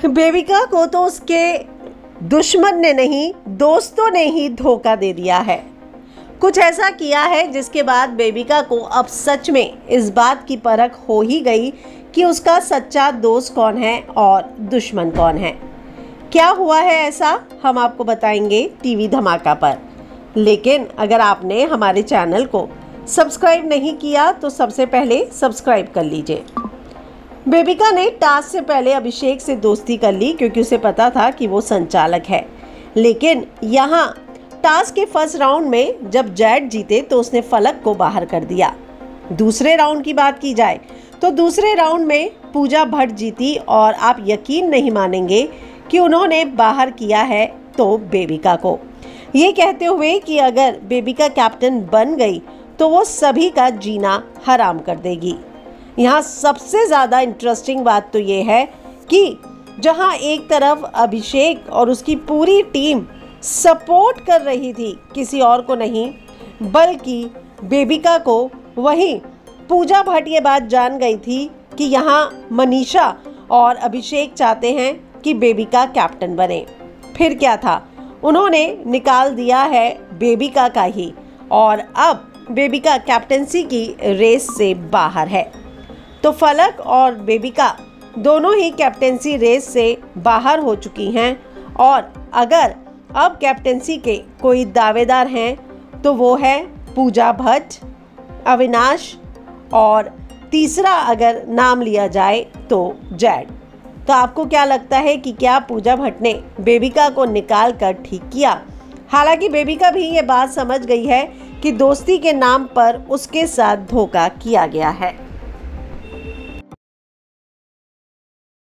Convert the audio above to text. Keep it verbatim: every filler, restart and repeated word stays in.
बेबिका को तो उसके दुश्मन ने नहीं, दोस्तों ने ही धोखा दे दिया है। कुछ ऐसा किया है जिसके बाद बेबिका को अब सच में इस बात की परख हो ही गई कि उसका सच्चा दोस्त कौन है और दुश्मन कौन है। क्या हुआ है ऐसा, हम आपको बताएंगे टीवी धमाका पर। लेकिन अगर आपने हमारे चैनल को सब्सक्राइब नहीं किया तो सबसे पहले सब्सक्राइब कर लीजिए। बेबिका ने टास्क से पहले अभिषेक से दोस्ती कर ली क्योंकि उसे पता था कि वो संचालक है। लेकिन यहाँ टास्क के फर्स्ट राउंड में जब जैड जीते तो उसने फलक को बाहर कर दिया। दूसरे राउंड की बात की जाए तो दूसरे राउंड में पूजा भट्ट जीती और आप यकीन नहीं मानेंगे कि उन्होंने बाहर किया है तो बेबिका को, ये कहते हुए कि अगर बेबिका कैप्टन बन गई तो वो सभी का जीना हराम कर देगी। यहाँ सबसे ज़्यादा इंटरेस्टिंग बात तो ये है कि जहाँ एक तरफ अभिषेक और उसकी पूरी टीम सपोर्ट कर रही थी किसी और को नहीं बल्कि बेबिका को, वहीं पूजा भट्ट ये बात जान गई थी कि यहाँ मनीषा और अभिषेक चाहते हैं कि बेबिका कैप्टन बने। फिर क्या था, उन्होंने निकाल दिया है बेबिका का ही और अब बेबिका कैप्टनसी की रेस से बाहर है। तो फलक और बेबिका दोनों ही कैप्टनसी रेस से बाहर हो चुकी हैं और अगर अब कैप्टनसी के कोई दावेदार हैं तो वो है पूजा भट्ट, अविनाश और तीसरा अगर नाम लिया जाए तो जैड। तो आपको क्या लगता है कि क्या पूजा भट्ट ने बेबिका को निकाल कर ठीक किया? हालांकि बेबिका भी ये बात समझ गई है कि दोस्ती के नाम पर उसके साथ धोखा किया गया है।